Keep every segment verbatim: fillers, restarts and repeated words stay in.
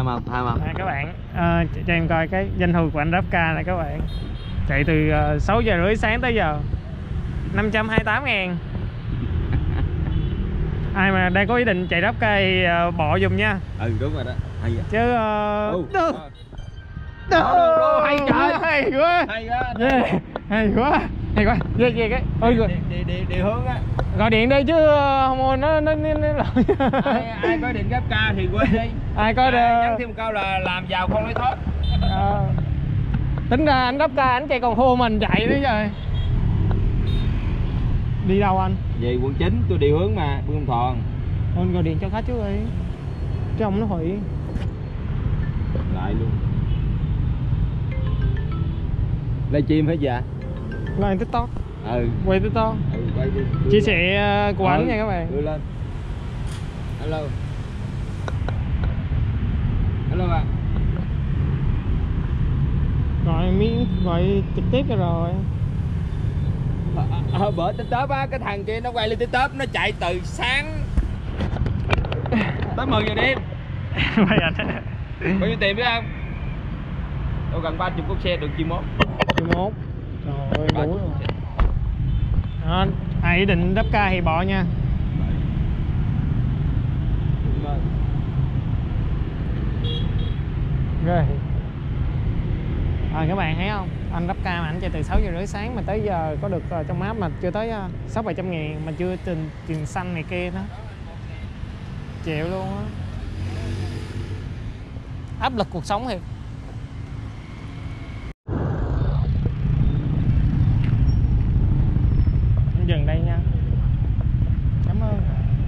tham không tham không à, các bạn à, cho em coi cái doanh thu của anh Rapca này các bạn. Chạy từ uh, sáu giờ rưỡi sáng tới giờ năm trăm hai mươi tám ngàn. Ai mà đang có ý định chạy Rapca thì uh, bỏ dùm nha. Ừ đúng rồi đó. Hay vậy. Chứ uh... ừ. Đô. Đô, đô, đô, hay trời. Hay quá. Hay quá. Yeah. Hay quá. Hay quá. Về về cái. Ôi đi, đi, đi, đi hướng á. Gọi điện đi chứ không nó nó nó ai, ai có điện Rapca thì quên đi. Ai có à, nhắn thêm câu là làm giàu không lấy thoát. À, tính ra anh Rapca anh chạy còn thua mình chạy nữa rồi. Đi đâu anh? Về quận chín, tôi đi hướng mà Buôn Thòn. Anh gọi điện cho khách trước đi chứ không nó hủy lại luôn. Livestream hết dạ? Lên TikTok. Ừ. Quay TikTok. Ừ, quay đi. Chia sẻ của ừ, anh nha các bạn. Đưa lên. Hello. Hello bạn. Gọi miếng gọi trực tiếp rồi. À, à, bữa TikTok á, cái thằng kia nó quay lên TikTok, nó chạy từ sáng tới mười giờ đêm. Quay anh. Bao nhiêu tiền biết không? Đâu gần ba mươi con xe được chiều mốt. Chiều mốt. Trời ơi đủ rồi. À, ai ý định Rapca thì bỏ nha. Rồi. À, các bạn thấy không? Anh Rapca mà anh chạy từ sáu giờ rưỡi sáng mà tới giờ có được uh, trong map mà chưa tới uh, sáu bảy trăm ngàn mà chưa tiền tiền xăng này kia đó. Chịu luôn á. Áp lực cuộc sống thiệt. Anh dừng đây nha. Cảm ơn.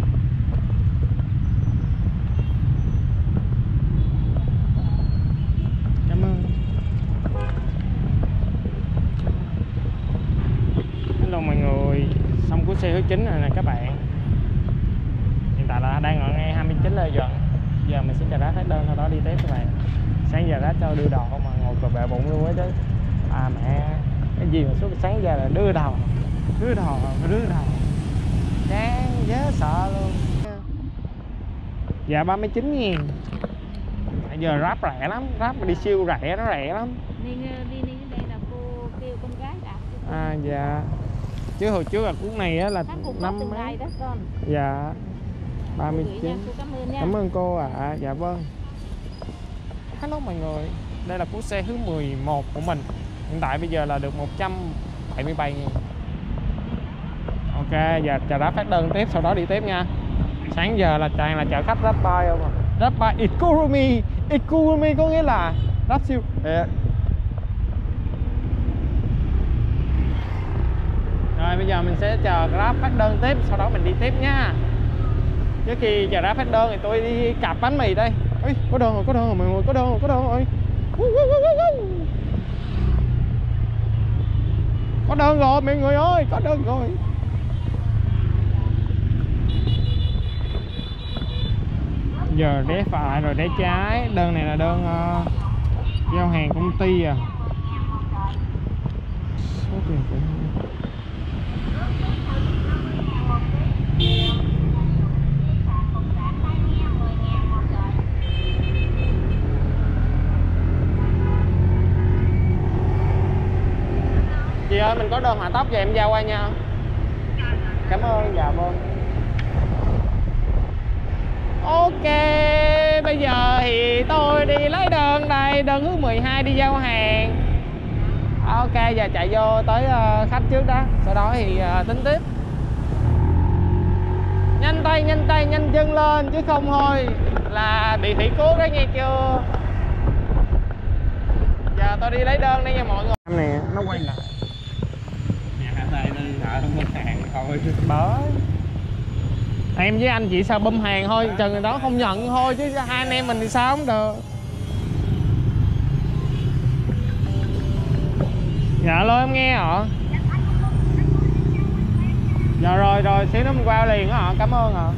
Cảm ơn. Hello mọi người. Xong cuốn xe thứ chín rồi nè các bạn. Hiện tại là đang ở ngay hai mươi chín Lê Duẩn. Giờ mình sẽ chờ rát hết đơn sau đó đi tiếp các bạn. Sáng giờ rát cho đưa đồ không mà ngồi cờ bệ bụng luôn á chứ. À mẹ, cái gì mà suốt sáng giờ là đưa đầu, đưa đầu, đưa đầu. Chán dễ sợ luôn. Dạ ba mươi chín ngàn. Bây giờ Grab rẻ lắm, Grab mà đi siêu rẻ, nó rẻ lắm. Nên đi đi đây là cô kêu con gái đặt. À dạ. Chứ hồi trước là cuốn này á là năm mấy. Đó con. Dạ. ba mươi chín. Cảm ơn nha. Cảm ơn cô ạ. À. Dạ vâng. Hello mọi người. Đây là cuốn xe thứ mười một của mình. Hiện tại bây giờ là được một trăm bảy mươi bảy nghìn. Ok, giờ chờ Grab phát đơn tiếp sau đó đi tiếp nha. Sáng giờ là toàn là chở khách Grabbuy không à. Grabbuy Economy. Economy có nghĩa là Grab siêu. Yeah. Rồi bây giờ mình sẽ chờ Grab phát đơn tiếp sau đó mình đi tiếp nha. Trước khi chờ Grab phát đơn thì tôi đi cặp bánh mì đây. Ôi, có đơn rồi, có đơn rồi mọi người, có đơn rồi, có đơn rồi. Có đơn rồi mọi người ơi, có đơn rồi. Giờ rẽ phải rồi rẽ trái. Đơn này là đơn uh, giao hàng công ty à. Số tiền cũng... Chị ơi mình có đơn hạ tóc về em giao qua nha. Cảm ơn. Dạ vâng. Ok, bây giờ thì tôi đi lấy đơn đây, đơn thứ mười hai đi giao hàng. Ok, giờ chạy vô tới uh, khách trước đó, sau đó thì uh, tính tiếp. Nhanh tay, nhanh tay, nhanh chân lên chứ không thôi là bị thủy cố đó nghe chưa. Giờ tôi đi lấy đơn đây nha mọi người. Nè, nó quay lại. Nhà đây nên sợ không có hàng thôi. Bởi em với anh chỉ sao bơm hàng thôi, chờ người đó không nhận thôi chứ hai anh em mình thì sao không được. Dạ alo em nghe ạ. Dạ rồi rồi xíu nó mình qua liền á ạ. Cảm ơn ạ.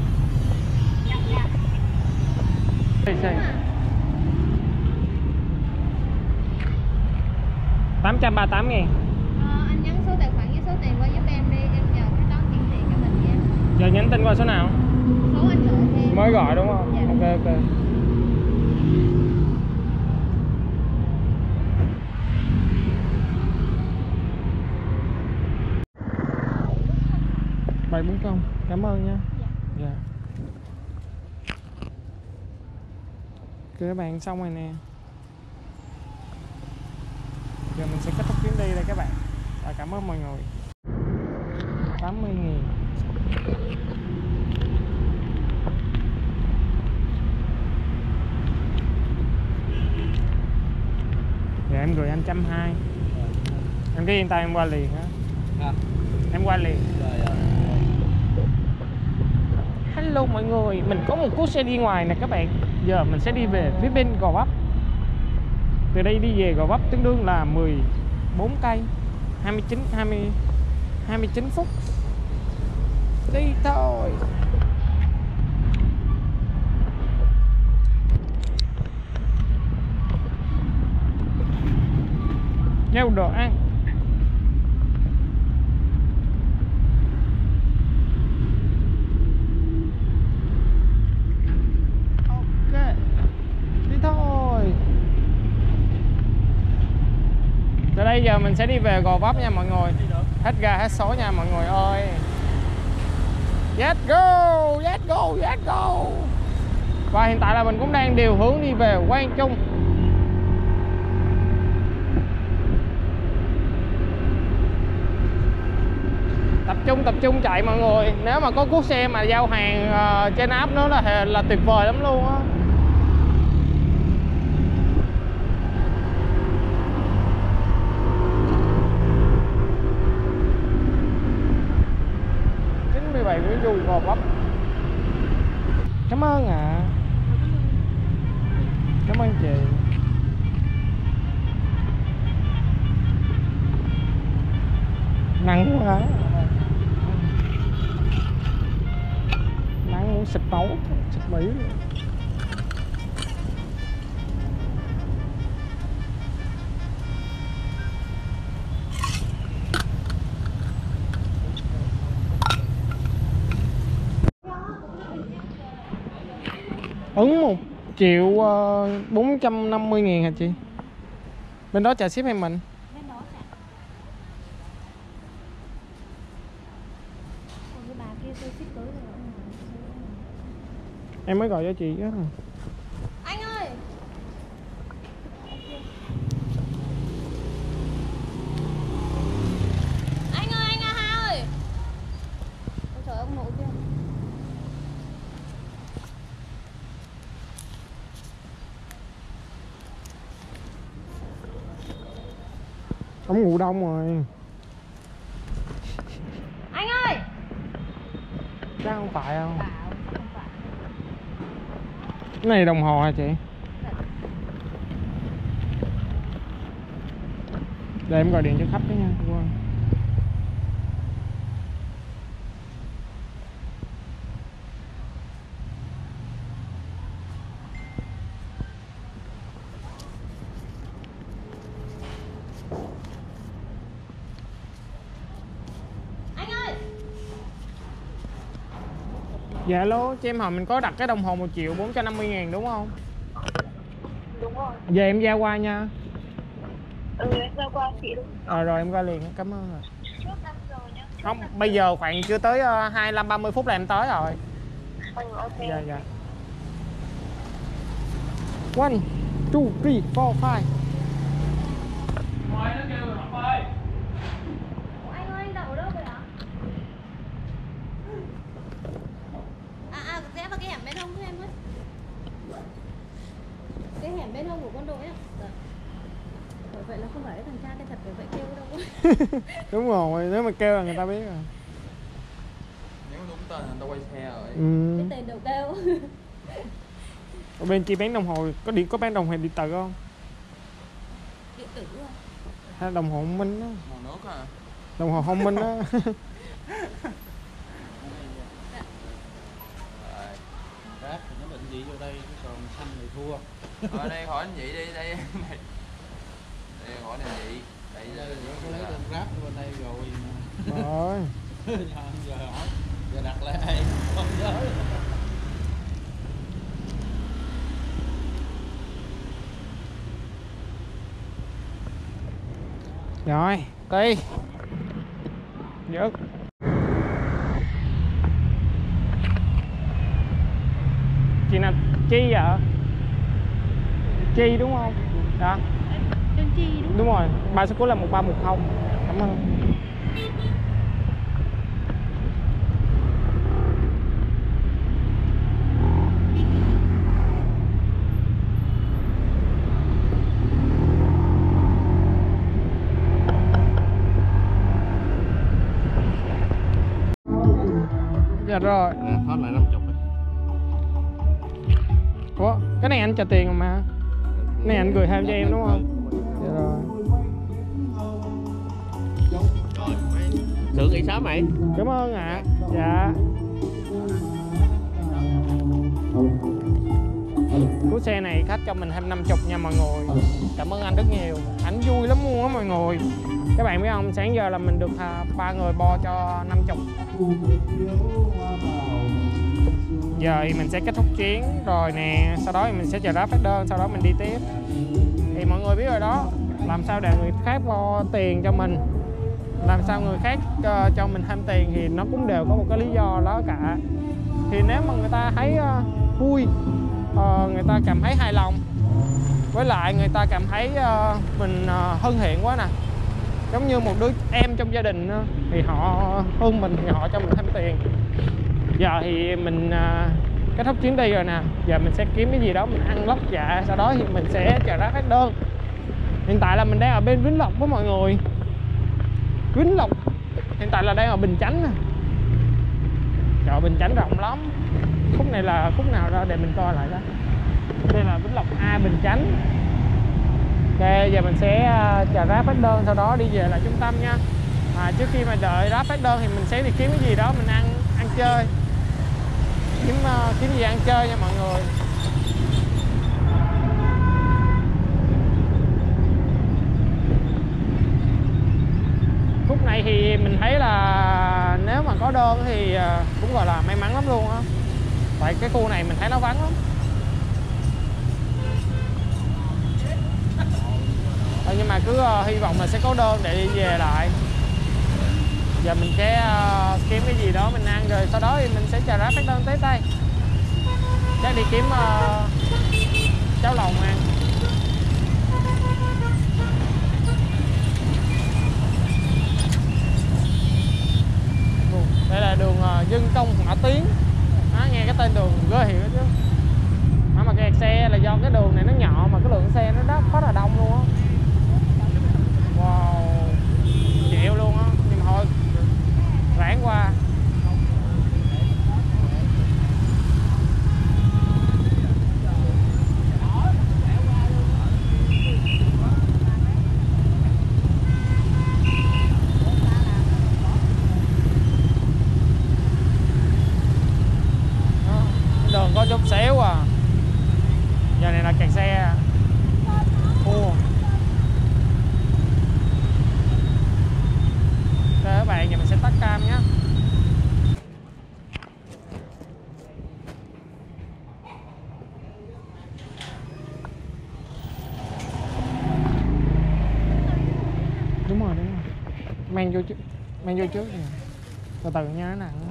tám trăm ba mươi tám ngàn. Ờ, anh nhấn số tài khoản với số tiền qua giúp em đi, em nhờ cái toán chuyển tiền cho mình nha. Giờ nhắn tin qua số nào? Số anh gọi thêm. Mới gọi đúng không? Dạ. Ok ok. bún không? Cảm ơn nha. Dạ. Dạ. Các bạn xong rồi nè. Giờ mình sẽ kết thúc chuyến đi đây các bạn. Và cảm ơn mọi người. tám mươi nghìn. Dạ em gửi anh trăm hai. Em cái yên tâm em qua liền á. À. Em qua liền. Rồi, rồi. Hello mọi người, mình có một cú xe đi ngoài nè các bạn. Giờ mình sẽ đi về phía bên Gò Vấp. Từ đây đi về Gò Vấp tương đương là mười bốn cây, hai mươi chín hai mươi hai mươi chín phút. Đi thôi. Nhau đồ ăn. Ok. Đi thôi. Từ đây giờ mình sẽ đi về Gò Vấp nha mọi người. Hết ga hết số nha mọi người ơi. Let's go, let's go, let's go. Và hiện tại là mình cũng đang điều hướng đi về Quang Trung. Tập trung tập trung chạy mọi người. Nếu mà có cuốc xe mà giao hàng uh, trên app nữa là là tuyệt vời lắm luôn á. chín mươi bảy Nguyễn Du Gò Vấp. Cảm ơn ạ. À. Cảm ơn chị. Nắng quá. Nắng muốn xịt máu, xịt Mỹ. Ứng một triệu bốn trăm năm mươi ngàn hả chị? Bên đó trả ship hay mình? Bên đó trả. Còn cái bà kia tôi ship tới rồi. Em mới gọi cho chị á. Anh ơi. Anh ơi, anh Hà ơi. Ôi trời, ông nội kia. Ông ngủ đông rồi. Anh ơi. Chắc không phải không? Bảo không phải. Cái này đồng hồ hả chị? Để em gọi điện cho khách đó nha. Wow. Anh ơi. Dạ alo, cho em hỏi mình có đặt cái đồng hồ một triệu bốn trăm năm mươi ngàn đúng không? Đúng rồi. Giờ em giao qua nha. Ừ, em giao qua chị đúng. Ờ rồi em qua liền, cảm ơn rồi. Trước năm giờ nhá. Trước Không, năm bây giờ. giờ khoảng chưa tới uh, hai mươi lăm ba mươi phút là em tới rồi. Ừ, ok. Dạ dạ. One, two, three, four, five. Ngoài nó kêu rồi Ngọc ơi. Ủa, anh ơi, anh đậu ở đâu vậy hả? À, à, rẽ vào cái hẻm bên hông của em ấy. Cái hẻm bên hông của quân đội á. Dạ. Bởi vậy nó không phải thằng cha tên thật, bởi vậy kêu đâu. Đúng rồi, nếu mà kêu là người ta biết rồi. Nếu đúng tên người ta quay xe rồi. Ừ. Cái tên đều kêu. Ở bên kia bán đồng hồ, có điện có bán đồng hồ điện tử không? Điện tử à? Hay đồng hồ thông minh á? Màu nước à. Đồng hồ thông minh á. Ráp thì nó định vị vô đây, còn xanh thì thua. Ở đây hỏi anh chị đi, đây mày. Đây hỏi anh chị. Đây Đây là có lấy tên Ráp bên đây rồi. Rồi. Giờ hỏi, giờ đặt lại ai không nhớ. Rồi, đi. Dứt. Chị nào Chi ạ? Chi đúng không? Đó. Trương Chi đúng. Đúng rồi, ba số cuối là một ba một không. Cảm ơn. Dạ rồi. À, hết lại năm chục ấy. Ủa, cái này anh trả tiền rồi mà. Cái này anh gửi thêm cho em đúng không? Dạ rồi. Được nghỉ sớm mày. Cảm ơn ạ. À. Dạ. Cú xe này khách cho mình thêm năm mươi nha mọi người. Cảm ơn anh rất nhiều. Anh vui lắm luôn á mọi người. Các bạn biết không, sáng giờ là mình được ba người bo cho năm mươi. Giờ thì mình sẽ kết thúc chuyến rồi nè. Sau đó thì mình sẽ chờ Grab phát đơn. Sau đó mình đi tiếp. Thì mọi người biết rồi đó, làm sao để người khác bo tiền cho mình, làm sao người khác uh, cho mình thêm tiền thì nó cũng đều có một cái lý do đó cả. Thì nếu mà người ta thấy uh, vui, uh, người ta cảm thấy hài lòng, với lại người ta cảm thấy uh, mình uh, thân thiện quá nè, giống như một đứa em trong gia đình uh, thì họ hơn mình thì họ cho mình thêm tiền. Giờ thì mình uh, kết thúc chuyến đi rồi nè, giờ mình sẽ kiếm cái gì đó mình ăn lót dạ, sau đó thì mình sẽ chờ Grab phát đơn. Hiện tại là mình đang ở bên Vĩnh Lộc với mọi người. Vĩnh Lộc hiện tại là đang ở Bình Chánh nè. Chợ Bình Chánh rộng lắm. Khúc này là khúc nào ra để mình coi lại đó. Đây là Vĩnh Lộc A, Bình Chánh. Ok, giờ mình sẽ chờ Grab phát đơn, sau đó đi về lại trung tâm nha. À, trước khi mà đợi Grab phát đơn thì mình sẽ đi kiếm cái gì đó mình ăn ăn chơi, kiếm uh, kiếm gì ăn chơi nha mọi người. Khúc này thì mình thấy là nếu mà có đơn thì cũng gọi là may mắn lắm luôn á. Tại cái khu này mình thấy nó vắng lắm. À, nhưng mà cứ uh, hy vọng là sẽ có đơn để đi về lại. Giờ mình sẽ uh, kiếm cái gì đó mình ăn rồi sau đó thì mình sẽ chờ Grab phát đơn tới đây. Chắc đi kiếm uh, cháo lòng ăn. Đây là đường uh, Dân Công Hỏa Tiến. Đó, nghe cái tên đường ghê hiểu chứ. Mà mà kẹt xe là do cái đường này nó nhỏ mà cái lượng xe nó rất rất là đông luôn á. Wow, chịu luôn á, nhưng mà thôi ráng qua. Đường có chút xéo à. Giờ này là kẹt xe. Thua. Các bạn, giờ mình sẽ tắt cam nhé. Đúng rồi, đúng rồi. Mang vô trước, mang vô trước nè. Từ từ nha, nó nặng.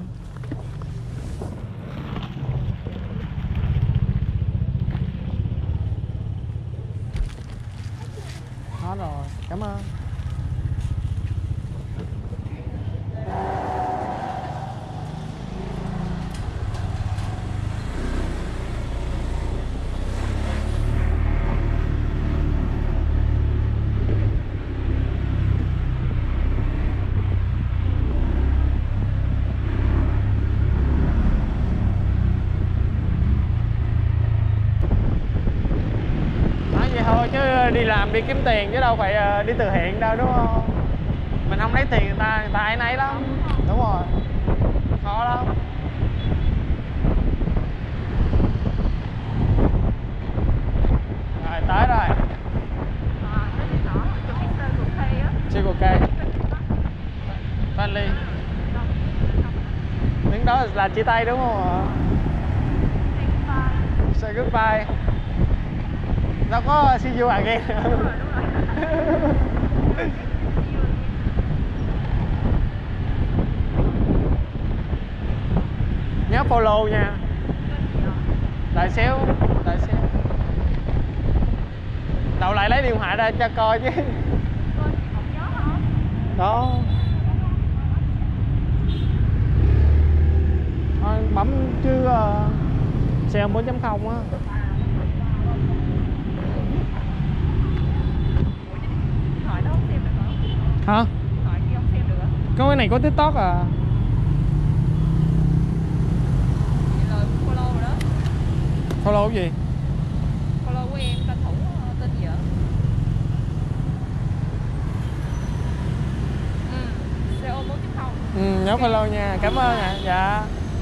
Đó rồi, cảm ơn. Thôi chứ đi làm đi kiếm tiền chứ đâu phải đi từ thiện đâu đúng không? Mình không lấy tiền người ta, người ta ai nấy lắm. Đúng rồi, khó lắm. Rồi tới rồi. Circle K Valley. Đứng đó là chia tay đúng không ạ? Say goodbye. Đâu có see you again. Nhớ follow nha. Đợi xíu, đợi xíu. Đậu lại lấy điện thoại ra cho coi chứ. Đó. Thôi, bấm chứ uh, xe bốn chấm không á. Hỏi đâu không xem được không? Hả? Hỏi kia không xem được á. Có cái này có TikTok à? Vậy là follow rồi đó. Follow cái gì? Follow của em tranh thủ tên gì ạ? Ừ, xê ô bốn chấm không. Ừ, nhớ follow nha, cảm ơn ạ. À. Dạ.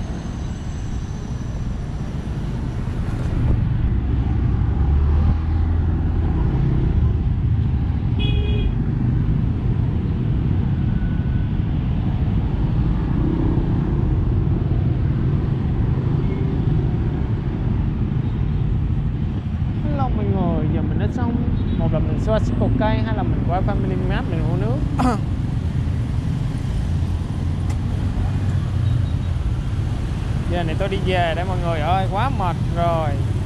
Hello mọi người, giờ mình đã xong. Một là mình qua Circle K, hay là mình qua Family Mart mình mua nước. Giờ này tôi đi về đây mọi người ơi, quá mệt rồi.